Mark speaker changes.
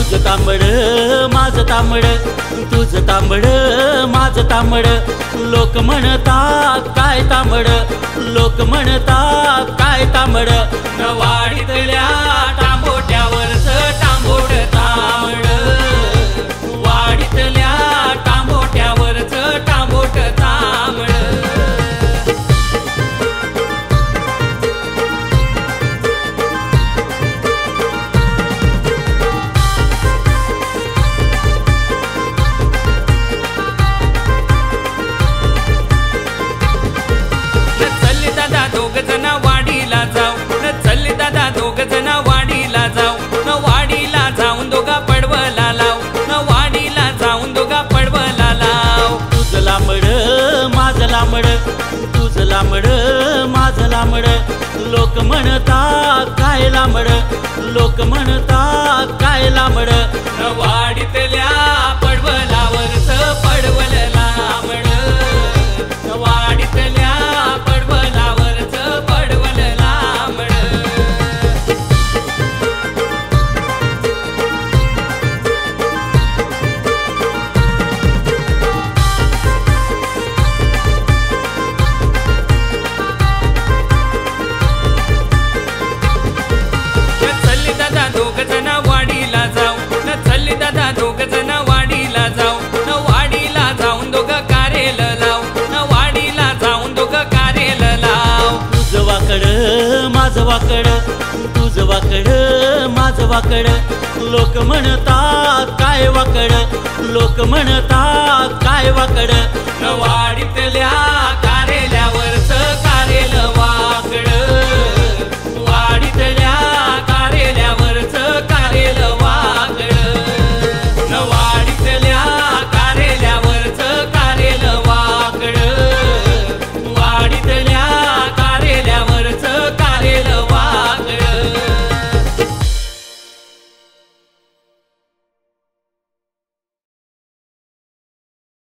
Speaker 1: तुझं तांबड माझं तांबड, तुझं तांबड माझं तांबड, लोक म्हणतात काय तांबड, लोक म्हणतात काय तांबड, वाडीतल्या टांबोट्यावरच टांबोट तांबड, वाडीतल्या टांबोट्यावरच टांबोट तांबड. तुझं लांबड माझं लांबड, लोक म्हणतात काय लांबड, लोक म्हणतात काय लांबड, वाडीतल्या पडवलावरच पडवल लांबड, वाडीतल्या पडवलावरच पडवल लांबड. माझं वाकड, तुझं वाकड माझं वाकड, लोक म्हणतात काय वाकड, लोक म्हणतात काय वाकड, वाडीतल्या